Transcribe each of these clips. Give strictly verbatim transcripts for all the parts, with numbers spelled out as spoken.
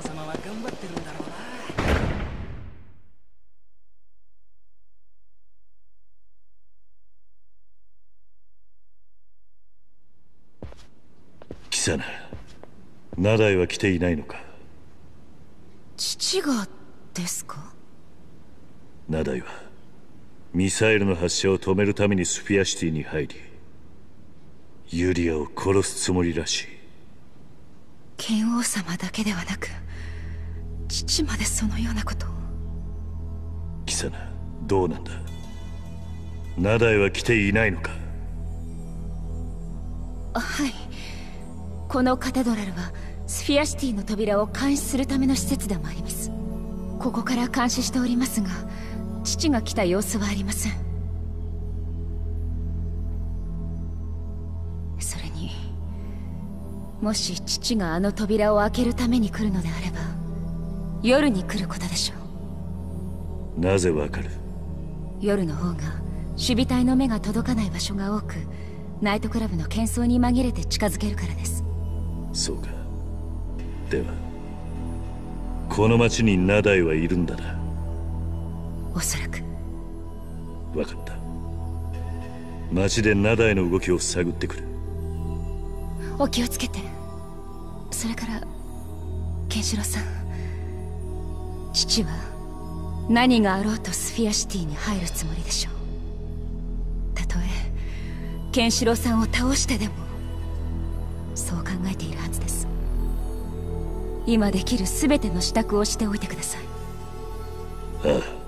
様は頑張ってるんだろうな。 キサナ、ナダイは来ていないのか？ 父がですか？ ナダイはミサイルの発射を止めるためにスフィアシティに入り、ユリアを殺すつもりらしい。 剣王様だけではなく父までそのようなことを。 キサナ、どうなんだ？ナダイは来ていないのか？ はい。このカテドラルはスフィアシティの扉を監視するための施設でもあります。ここから監視しておりますが、父が来た様子はありません。それにもし父があの扉を開けるために来るのであれば夜に来ることでしょう。なぜわかる？ 夜の方が守備隊の目が届かない場所が多く、ナイトクラブの喧騒に紛れて近づけるからです。 そうか。ではこの町にナダイはいるんだな。 おそらく。 分かった。町でナダイの動きを探ってくる。 お気をつけて。それからケンシロウさん、父は何があろうとスフィアシティに入るつもりでしょう。たとえケンシロウさんを倒してでもそう考えているはずです。今できる全ての支度をしておいてください。 ああ。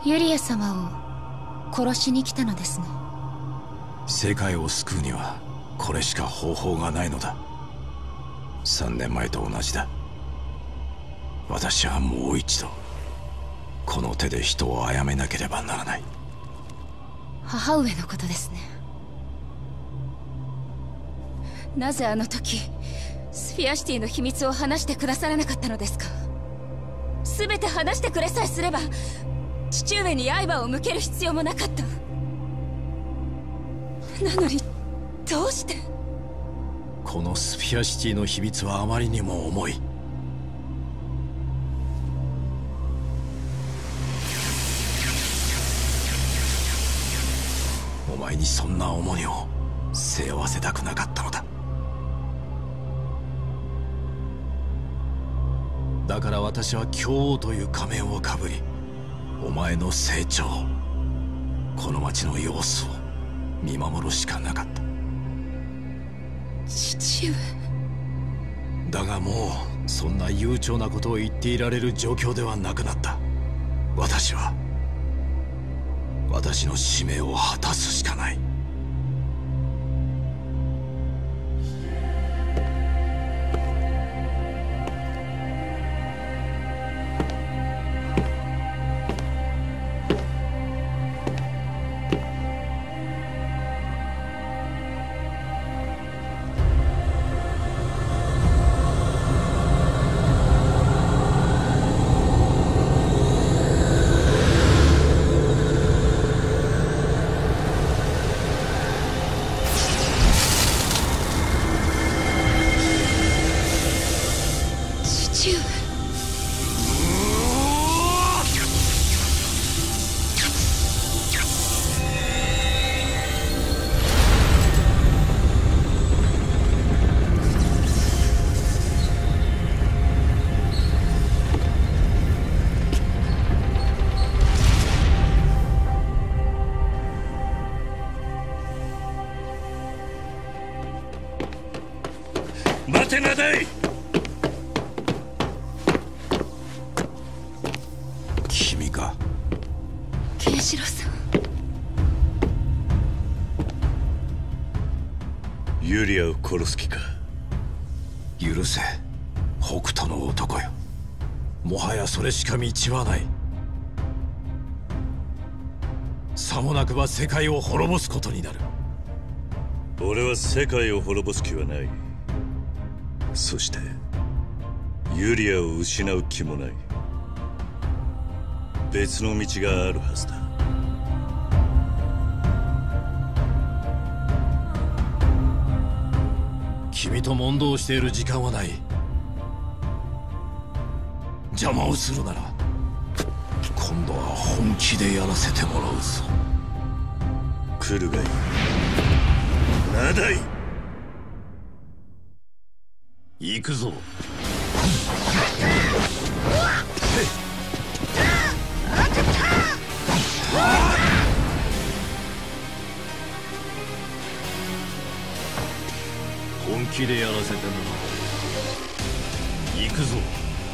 ユリア様を殺しに来たのですね。 世界を救うにはこれしか方法がないのだ。三年前と同じだ。私はもう一度この手で人を殺めなければならない。 母上のことですね。なぜあの時スフィアシティの秘密を話してくださらなかったのですか。全て話してくれさえすれば父上に刃を向ける必要もなかった。なのにどうして。 このスフィアシティの秘密はあまりにも重い。お前にそんな重荷を背負わせたくなかったのだ。だから私は教王という仮面をかぶり、お前の成長、この町の様子を見守るしかなかった。 父上。 だがもうそんな悠長なことを言っていられる状況ではなくなった。私は私の使命を果たすしかない。 待てなだい。 君か。 ケンシロウさん。 ユリアを殺す気か。 許せ、北斗の男よ。もはやそれしか道はない。さもなくば世界を滅ぼすことになる。 俺は世界を滅ぼす気はない。そしてユリアを失う気もない。別の道があるはずだ。 君と問答している時間はない。邪魔をするなら今度は本気でやらせてもらうぞ。 来るがいい。ナダイ、 行くぞ。本気でやらせてもらう。行くぞ。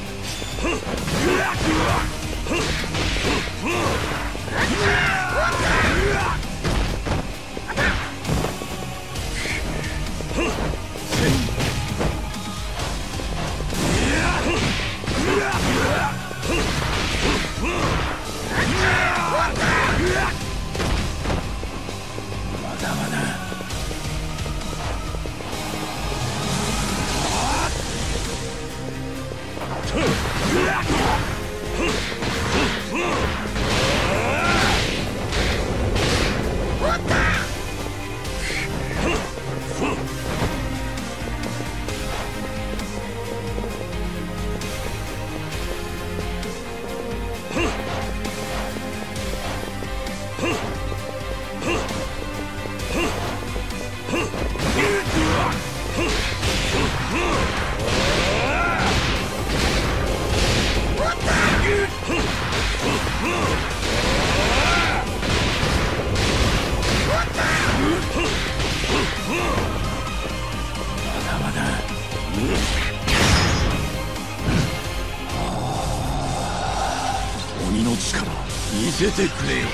まだまだ。 せてくれよ。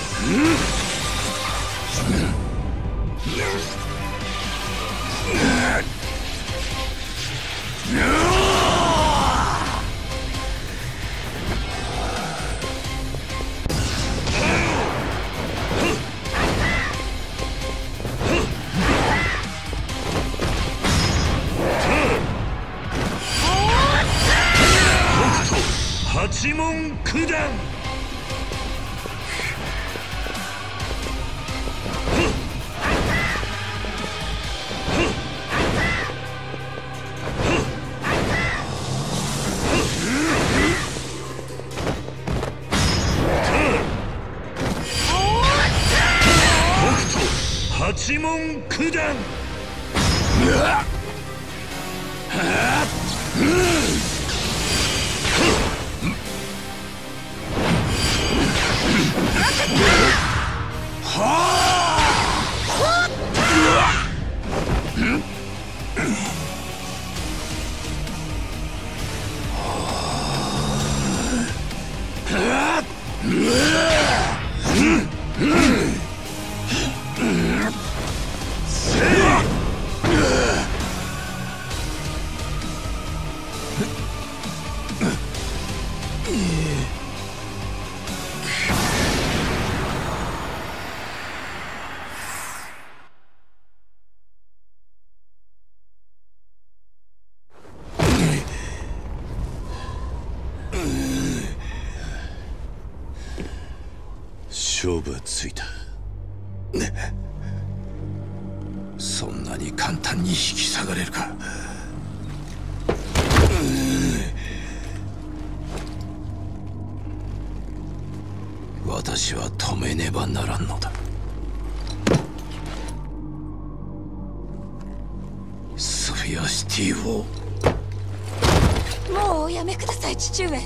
八文九段。八文九段。勝負はついた。 そんなに簡単に引き下がれるか。私は止めねばならんのだ。スフィアシティを。 もうおやめください、父上。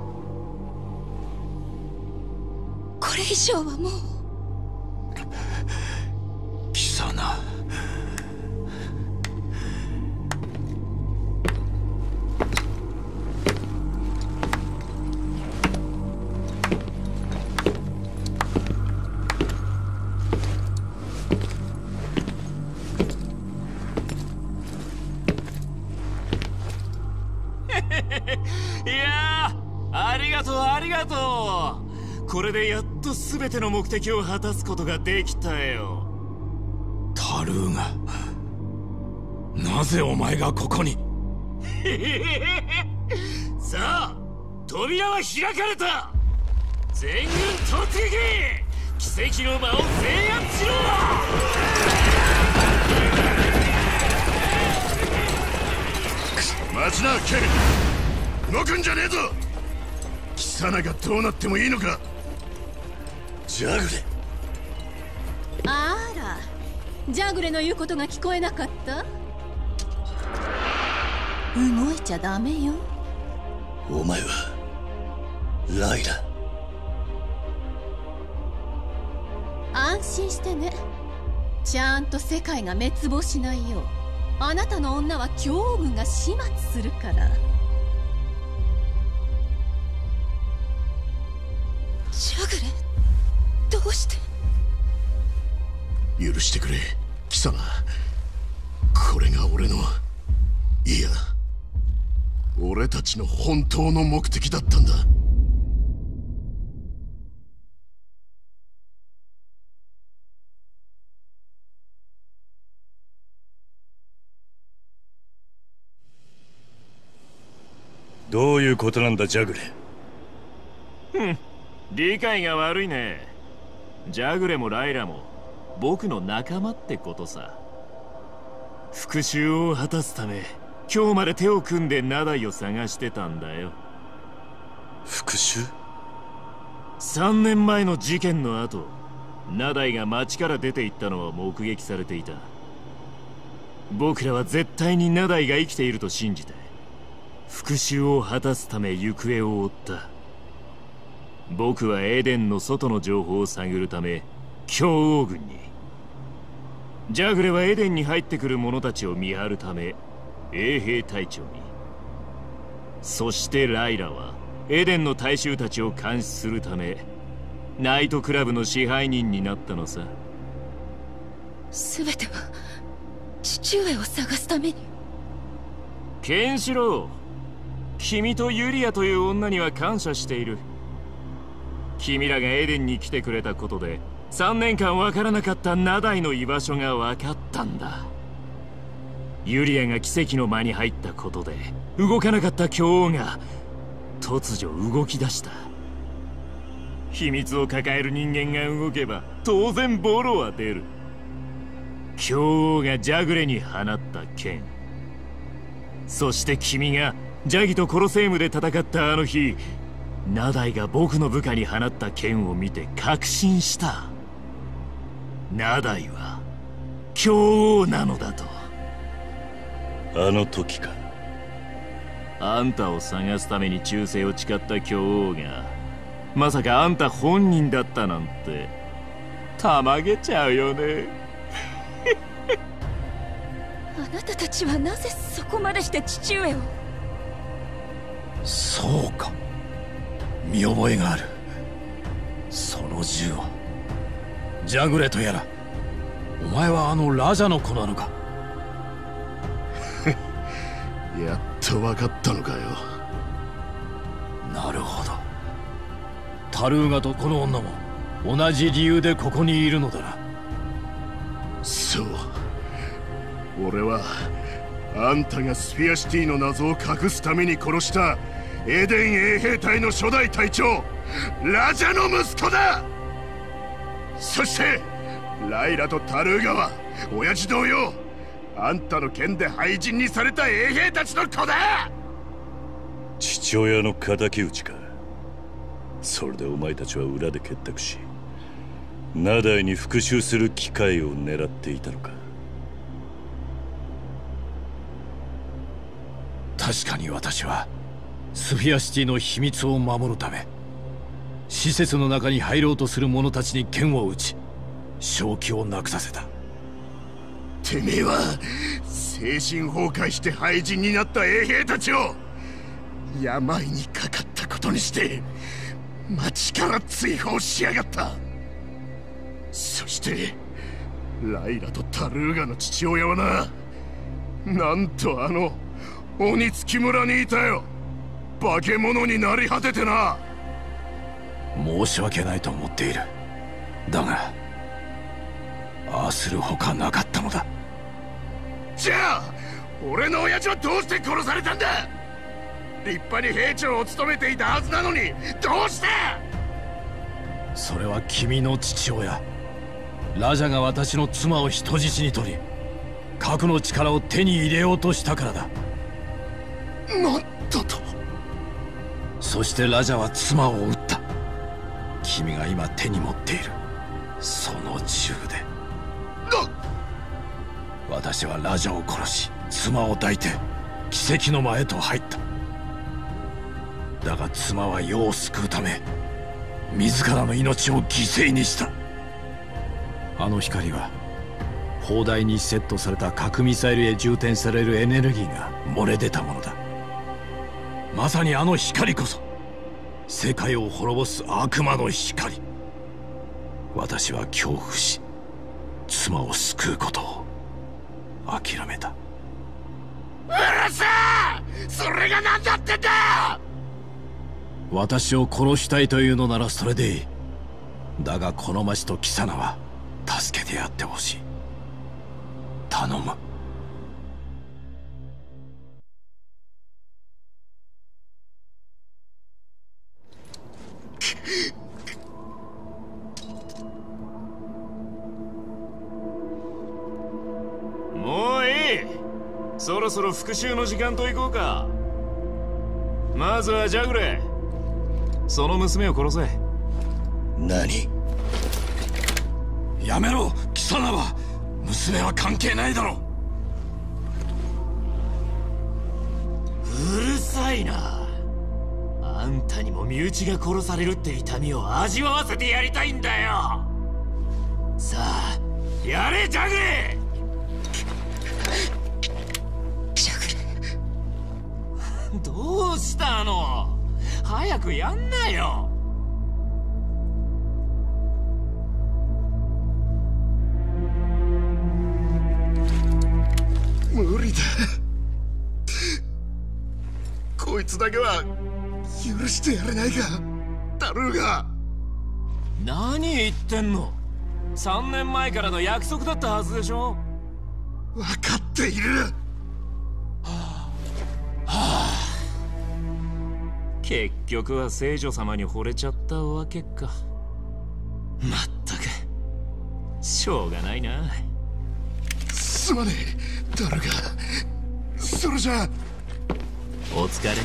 これ以上はもう。 キサナ、 いやー、ありがとうありがとう。これでやっと全ての目的を果たすことができたよ。 タルーが、なぜお前がここに。 さあ、扉は開かれた。全軍突撃、奇跡の場を制圧しろ。 待ちなケル、動くんじゃねえぞ。貴様がどうなってもいいのか。ジャグレ。 あら、ジャグレの言うことが聞こえなかった？動いちゃダメよ。 お前はライラ。 安心してね。ちゃんと世界が滅亡しないよう、あなたの女は強王軍が始末するから。 ジャグレ、どうして。 許してくれ貴様。これが俺の、いや俺たちの本当の目的だったんだ。どういうことなんだジャグレ。 ふん、理解が悪いね。ジャグレもライラも僕の仲間ってことさ。復讐を果たすため今日まで手を組んでナダイを探してたんだよ。 復讐？ さんねんまえの事件の後、ナダイが町から出て行ったのは目撃されていた。僕らは絶対にナダイが生きていると信じて復讐を果たすため行方を追った。僕はエデンの外の情報を探るため強王軍に、ジャグレはエデンに入ってくる者たちを見張るため衛兵隊長に、そしてライラはエデンの大衆たちを監視するためナイトクラブの支配人になったのさ。 全ては父上を探すために。 ケンシロウ、君とユリアという女には感謝している。君らがエデンに来てくれたことでさんねんかんわからなかったナダイの居場所が分かったんだ。ユリアが奇跡の間に入ったことで動かなかった巨王が突如動き出した。秘密を抱える人間が動けば当然ボロは出る。巨王がジャグレに放った剣、そして君がジャギとコロセームで戦ったあの日、ナダイが僕の部下に放った剣を見て確信した。ナダイは巨王なのだと。 あの時か。 あんたを探すために忠誠を誓った巨王がまさかあんた本人だったなんてたまげちゃうよね。 あなたたちはなぜそこまでして父上を。 そうか、見覚えがある。その銃はジャグレとやら。お前はあのラジャの子なのか。 やっと分かったのかよ。 なるほど、タルーガとこの女も同じ理由でここにいるのだな。 そう、俺はあんたがスフィアシティの謎を隠すために殺したエデン衛兵隊の初代隊長ラジャの息子だ。そしてライラとタルーガは親父同様あんたの剣で廃人にされた衛兵たちの子だ。 父親の敵討ちか。それでお前たちは裏で結託しナダイに復讐する機会を狙っていたのか。 確かに私はスフィアシティの秘密を守るため施設の中に入ろうとする者たちに剣を撃ち正気をなくさせた。 てめえは精神崩壊して廃人になった衛兵たちを病にかかったことにして町から追放しやがった。そしてライラとタルーガの父親はな、なんとあの鬼月村にいたよ。化け物になり果ててな。 申し訳ないと思っている。だがああするほかなかったのだ。 じゃあ俺の親父はどうして殺されたんだ。立派に兵長を務めていたはずなのにどうして。 それは君の父親ラジャが私の妻を人質に取り核の力を手に入れようとしたからだ。 なんだと。 そしてラジャは妻を撃った。君が今手に持っているその銃で。私はラジャを殺し妻を抱いて奇跡の間へと入った。だが妻は世を救うため自らの命を犠牲にした。あの光は砲台にセットされた核ミサイルへ充填されるエネルギーが漏れ出たものだ。まさにあの光こそ世界を滅ぼす悪魔の光。私は恐怖し妻を救うことを諦めた。 うるせえ！それが何だってんだ！ 私を殺したいというのならそれでいい。だがこの町とキサナは助けてやってほしい。頼む。 もういい。そろそろ復讐の時間と行こうか。まずはジャグレー、その娘を殺せ。 何？ やめろキサナは。娘は関係ないだろ。 うるさいな。あんたにも身内が殺されるって痛みを味わわせてやりたいんだよ。さあやれジャグレー。 ジャグレーどうしたの？早くやんなよ。 つだけは許してやれないか、タルーガ。 何言ってんの。さんねんまえからの約束だったはずでしょ。 分かっている。はあ、はあ、結局は聖女様に惚れちゃったわけか。まったくしょうがないな。 すまねえタルーガ。それじゃあお疲れ。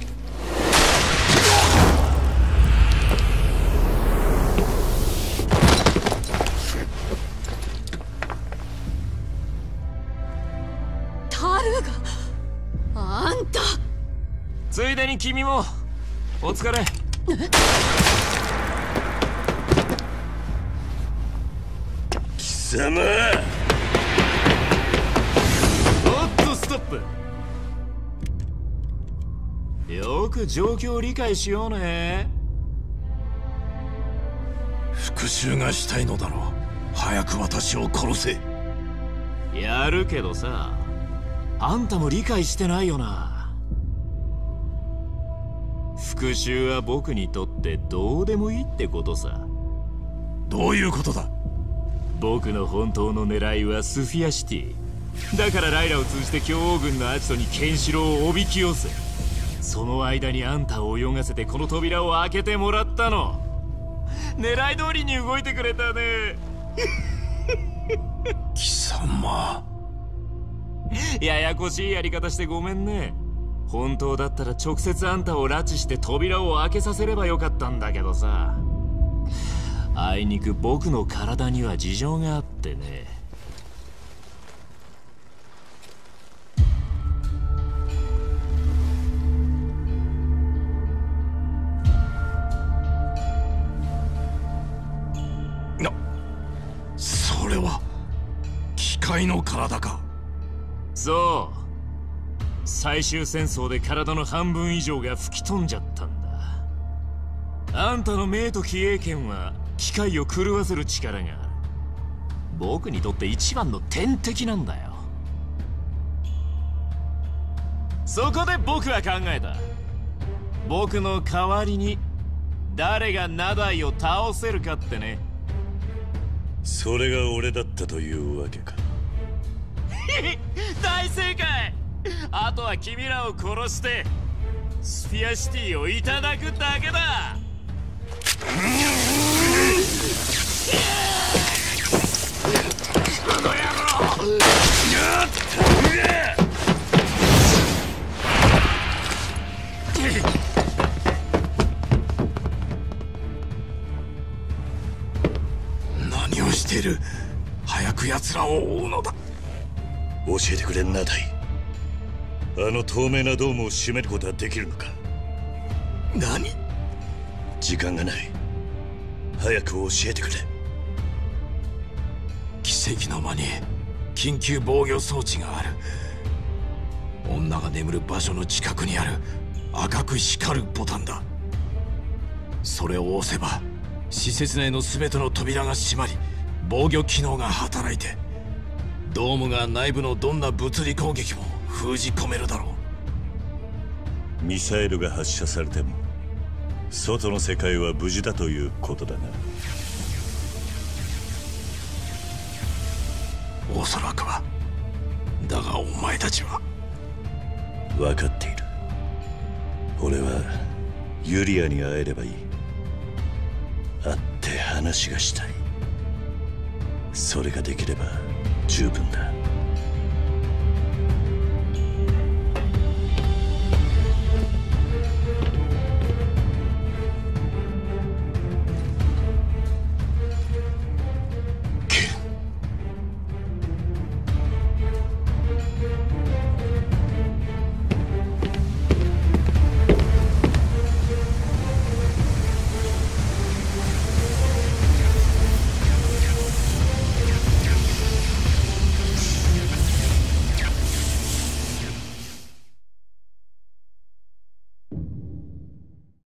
タルーガ、あんた。 ついでに君もお疲れ。 貴様。 おっとストップ。よく状況を理解しようね。 復讐がしたいのだろう。早く私を殺せ。 やるけどさ、あんたも理解してないよな。復讐は僕にとってどうでもいいってことさ。 どういうことだ。 僕の本当の狙いはスフィアシティだから、ライラを通じて強王軍のアジトにケンシロウをおびき寄せ、その間にあんたを泳がせてこの扉を開けてもらったの。狙い通りに動いてくれたね。 貴様。 ややこしいやり方してごめんね。本当だったら直接あんたを拉致して扉を開けさせればよかったんだけどさ。あいにく僕の体には事情があってね。 な、それは機械の体か。 そう、最終戦争で体の半分以上が吹き飛んじゃったんだ。あんたの命と気鋭剣は機械を狂わせる力がある。僕にとって一番の天敵なんだよ。そこで僕は考えた。僕の代わりに誰がナダイを倒せるかってね。 それが俺だったというわけか。 大正解。あとは君らを殺してスフィアシティをいただくだけだ。この野郎。 何をしている。早く奴らを追うのだ。 教えてくれナダイ。あの透明なドームを閉めることはできるのか。 何。 時間がない。早く教えてくれ。 奇跡の間に緊急防御装置がある。女が眠る場所の近くにある赤く光るボタンだ。それを押せば施設内の全ての扉が閉まり、防御機能が働いてドームが内部のどんな物理攻撃も封じ込めるだろう。ミサイルが発射されても外の世界は無事だということだな。 おそらくは。だがお前たちは。 分かっている。俺はユリアに会えればいい。会って話がしたい。それができれば十分だ。